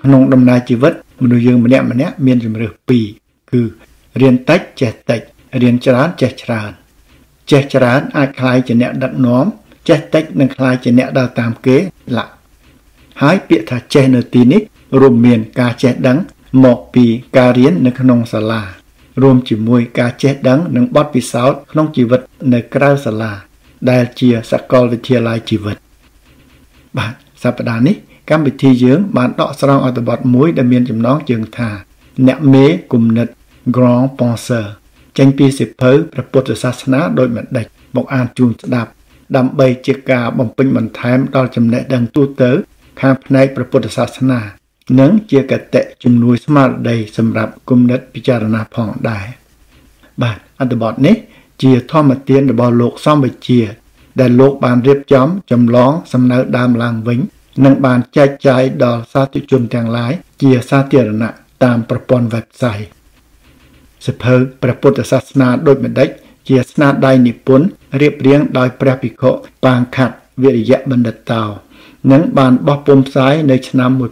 ក្នុងដំណើរជីវិតមនុស្សយើងម្នាក់ៗមានជំរើសពីរគឺរៀនតិចចេះតិចរៀនច្រើនចេះច្រើនចេះច្រើនអាចក្លាយជាអ្នកដឹកនាំចេះតិចនឹងក្លាយជាអ្នកដើរតាមគេឡាក់ហើយពាក្យថាចេះនៅទីនេះរួមមានការចេះដឹងមកពីការរៀននៅក្នុងសាលារួមជាមួយការចេះដឹងនិងបទពិសោធន៍ក្នុងជីវិតនៅក្រៅសាលាដែលជាសាកលវិទ្យាល័យជីវិតបាទសប្តាហ៍នេះកម្មវិធីយើងបានដកស្រង់អត្ថបទមួយដែលមានចំណងជើងថាអ្នកមេគំនិត Grand Penseur ចេញពីសៀវភៅព្រះពុទ្ធសាសនាដោយម្ដេចមកអានជូនស្ដាប់ដើម្បីជាការបំពេញបន្ថែមដល់ចំណេះដឹងទូទៅខាងផ្នែកព្រះពុទ្ធសាសនានិងជាកតេជំនួយស្មារតីសម្រាប់គំនិតពិចារណាផងដែរបាទអត្ថបទនេះជាធម្មទានរបស់លោកសំវិជាដែលលោកបានរៀបចំចម្លងសំណើដើមឡើងវិញនិងបានចែកចាយដល់សាធុជនទាំងឡាយជាសាធារណៈតាមប្រព័ន្ធ website សៀវភៅព្រះពុទ្ធសាសនាដូចម្ដេចជាស្នាដៃនិពន្ធរៀបរៀងដោយព្រះភិក្ខុបាងខាត់វិរិយបណ្ឌិតតោនិងបានបោះពុម្ពផ្សាយនៅឆ្នាំ1970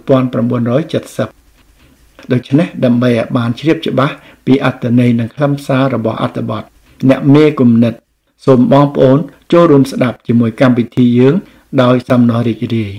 ដូច្នេះដើម្បីឲ្យបានជ្រាបច្បាស់ពីអត្ថន័យនិងខ្លឹមសាររបស់អត្ថបទអ្នកមេគំនិតសូមបងប្អូនចូលរួមស្ដាប់ជាមួយកម្មវិធីយើងដោយសំណររីករាយ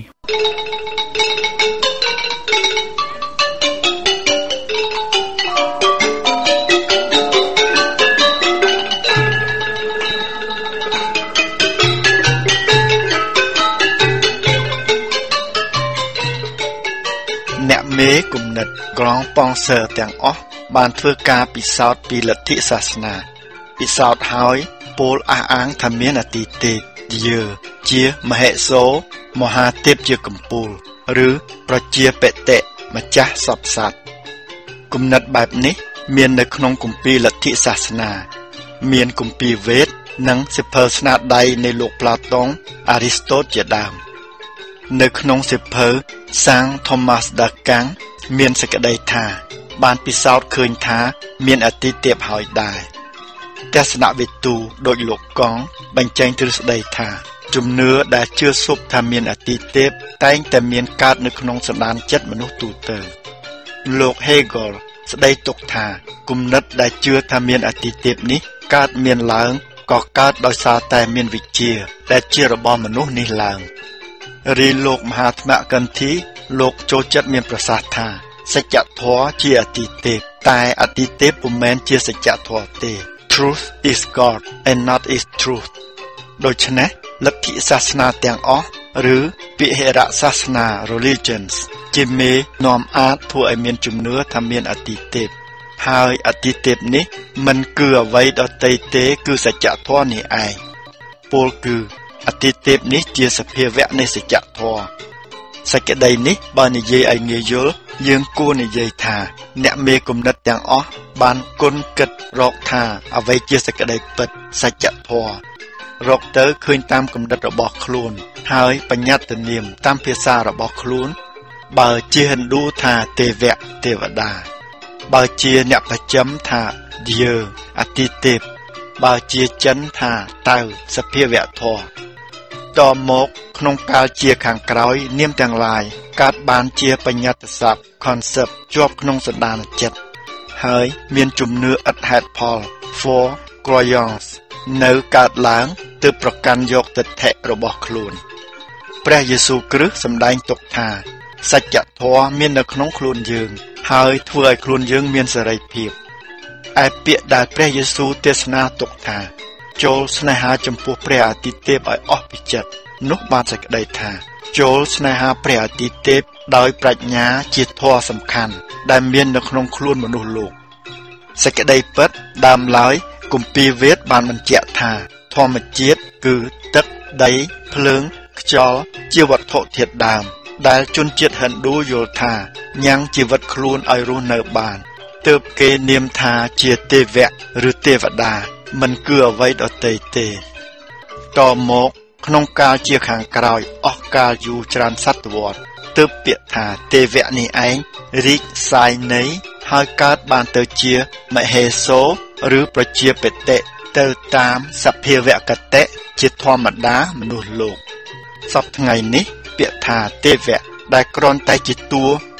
អ្នកមេគំនិត Grand Penseur ទាំងអស់បានធ្វើការពិសោធន៍ពីលទ្ធិសាសនាពិសោធន៍ហើយពោលអះអាងថាមានអតីតេជាមហេសូរមហាទេពជាកំពូលឬប្រជាបតិម្ចាស់សពសត្វគំនិតបែបនេះមាននៅក្នុងគម្ពីរលទ្ធិសាសនាមានគម្ពីរវេទនិងសៀវភៅស្នាដៃនៃលោកប្លាតុងអារីស្តូតជាដើមនៅក្នុងសៀវភៅសាង Thomas d'Aquin មានសេចក្តីថាបានពិសោធន៍ឃើញថាមានអតីតេពហើយដែរទស្សនវិទូដូចលោកកង់បញ្ចេញទ្រឹស្ដីថាជំនឿដែលជឿស៊ប់ថាមានអតីតេពតែងតែមានកើតនៅក្នុងសន្តានចិត្តមនុស្សទូទៅលោក Hegel ស្ដីទុកថាគំនិតដែលជឿថាមានអតីតេពនេះកើតមានឡើងក៏កើតដោយសារតែមានវិជ្ជាដែលជារបស់មនុស្សនេះឡើងរីលោកមហាថ្មកន្ធីលោកចូលចិត្តមានប្រសាសន៍ថាសច្ចធម៌ជាអតីតេពតែអតីតេពពុំមែនជាសច្ចធម៌ទេ Truth is God and not is truth ដូច្នេះលទ្ធិសាសនាទាំងអស់ឬពិហិរសាសនា religions ជាមេនាំអាចធ្វើឲ្យមានជំនឿថាមានអតីតេពហើយអតីតេពនេះមិនគឺអ្វីដទៃទេគឺសច្ចធម៌នេះឯងពោលគឺអតីតេពនេះជាសភាវៈនៃសច្ចធម៌សេចក្តីនេះបើនិយាយឲ្យងាយយល់យើងគួរនិយាយថាអ្នកមេគំនិតទាំងអស់បានគុណគិតរកថាអ្វីជាសេចក្តីពិតសច្ចធម៌រកទៅឃើញតាមគំនិតរបស់ខ្លួនហើយបញ្ញត្តិនាមតាមភាសារបស់ខ្លួនបើជាហិណ្ឌូថាទេវៈទេវតាបើជាអ្នកប្រចាំថាឌ្យាអតីតេពបើជាចិនថាតៅសភាវៈធម៌តមកក្នុងកាលជាខាងក្រោយនាមទាំងឡាយកើតបានជាបញ្ញត្តិស័ព្ទ concept ជាប់ក្នុងសន្តានចិត្តហើយមានជំនឿឥតហេតុផល for croyance នៅកើតឡើងទើបប្រកាន់យកទិដ្ឋិរបស់ខ្លួនព្រះយេស៊ូវគ្រីស្ទសម្ដែងទុកថាសច្ចធម៌មាននៅក្នុងខ្លួនយើងហើយធ្វើឲ្យខ្លួនយើងមានសេរីភាពឯពាក្យដែលព្រះយេស៊ូវទេសនាទុកថាចូលស្នេហាចំពោះព្រះអាទិទេពឲ្យអស់ពីចិត្តនោះបានសេចក្តីថាចូលស្នេហាព្រះអាទិទេពដោយប្រាជ្ញាជាធម៌សំខាន់ដែលមាននៅក្នុងខ្លួនមនុស្សលោកសេចក្តីពិតដើមឡើយគម្ពីរវេទបានបញ្ជាក់ថាធម្មជាតិគឺទឹកដីភ្លើងខ្យល់ជាវត្ថុធាតុដើមដែលជនជាតិហិណ្ឌូយល់ថាញ៉ាំងជីវិតខ្លួនឲ្យរស់នៅបានទើបគេនាមថាជាទេវៈឬទេវតាមិនគឺអ្វីដទៃទេតមកក្នុងកាលជាខាងក្រោយអស់កាលយូរច្រើនសតវត្សទើបពាក្យថាទេវៈនេះឯងរីកសាយនៃហើយកើតបានទៅជាមហេសូរឬប្រជាបតិទៅតាមសភាវគតិជាធម្មតាមនុស្សលោកសពថ្ងៃនេះពាក្យថាទេវៈដែលគ្រាន់តែជាតួ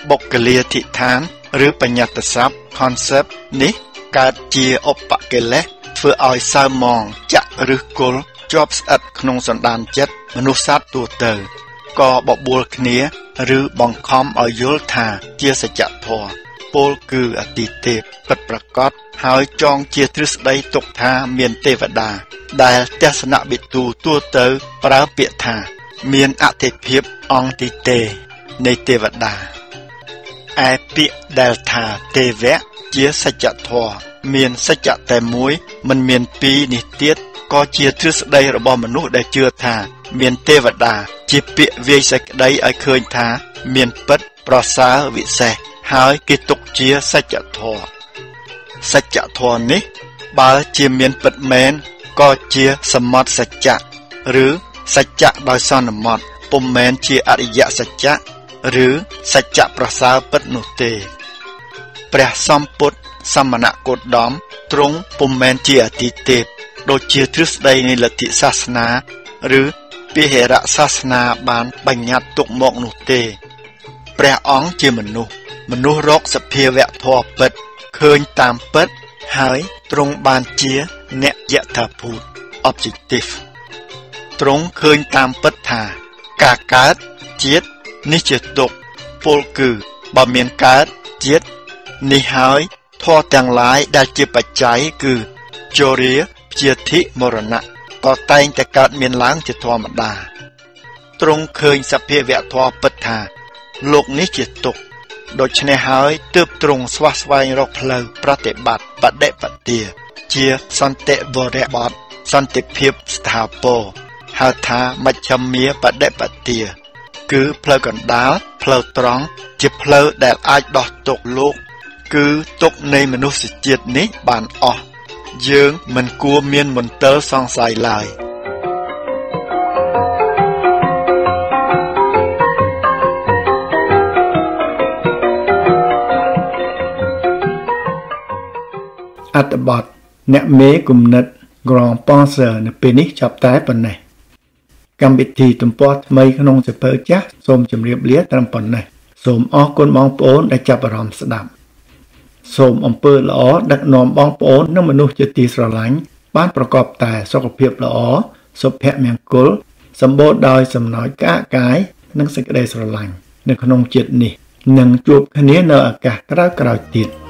បុគ្គលាធិដ្ឋានឬបញ្ញត្តិស័ព្ទ concept នេះកើតជាឧបកិលេសធ្វើឲ្យសៅហ្មងចាក់ឬគល់ជាប់ស្អិតក្នុងសន្តានចិត្តមនុស្សសត្វទូទៅក៏បបួលគ្នាឬបង្ខំឲ្យយល់ថាជាសច្ចធម៌ពលគឺអតិទេពពិតប្រាកដហើយចងជាទ្រឹស្ដីទុកថាមានទេវតាដែលទស្សនវិទូទូទៅប្រើពាក្យថាមានអតិភិបអង្គទីទេនៃទេវតាឯពាក្យដែលថាទេវៈជាសច្ចធម៌មានសច្ចតែមួយមិនមានពីរនេះទៀតក៏ជាទ្រឹស្ដីរបស់មនុស្សដែលជឿថាមានទេវតាជាពាក្យវាយសេចក្តីឲ្យឃើញថាមានពិតប្រសើរវិសេសហើយគេទុកជាសច្ចធម៌សច្ចធម៌នេះបើជាមានពិតមែនក៏ជាសមត្ថសច្ចៈឬសច្ចៈដោយសន្មតពុំមែនជាអរិយសច្ចៈឬសច្ចៈប្រសើរពិតនោះទេព្រះសម្ពុទ្ធសមណគោតមទ្រង់ពុំមែនជាអតិទេពដូចជាទ្រឹស្ដីនៃលទ្ធិសាសនាឬពិហិរសាសនាបានបញ្ញត្តិទុកមកនោះទេព្រះអង្គជាមនុស្សរកសភាវៈធម៌ពិតឃើញតាមពិតហើយទ្រង់បានជាអ្នកយថាភូត objective ទ្រង់ឃើញតាមពិតថាការកើតជាតិនេះជាទុក្ខពលគឺបើមានកើតជាតិនេះហើយធម៌ទាំងឡាយដែលជាបច្ច័យគឺជរាព្យាធិមរណៈក៏តែងតែកើតមានឡើងជាធម្មតាទ្រង់ឃើញសភាវៈធម៌ពិតថាលោកនេះជាទុក្ខដូច្នេះហើយទើបទ្រង់ស្វះស្វែងរកផ្លូវប្រតិបត្តិបដិបទាជាសន្តិវរៈបតសន្តិភាពស្ថាពរហៅថាមជ្ឈិមាបដិបទាគឺផ្លូវកណ្ដាលផ្លូវត្រង់ជាផ្លូវដែលអាចដោះទុក្ខលោកគឺទុក្ខនៃមនុស្សជាតិនេះបានអស់យើងមិនគួរមានមន្ទិលសង្ស័យឡើយអត្ថបទអ្នកមេគំនិតក្រងប៉ងសើនៅពេលនេះចាប់តែប៉ុណ្ណេះកម្មវិធីទំព័រថ្មីក្នុងសៀវភៅចាស់សូមជម្រាបលាត្រឹមប៉ុណ្ណេះសូមអរគុណបងប្អូនដែលចាប់អារម្មណ៍ស្ដាប់សូមអំពើល្អដឹកនាំបងប្អូននិងមនុស្សជាទីស្រឡាញ់បានប្រកបតែសុខភាពល្អសុភមង្គលសម្បូរដោយសំណោចកាយនិងសេចក្តីស្រឡាញ់នៅក្នុងជាតិនេះនឹងជួបគ្នានៅឱកាសក្រោយៗទៀត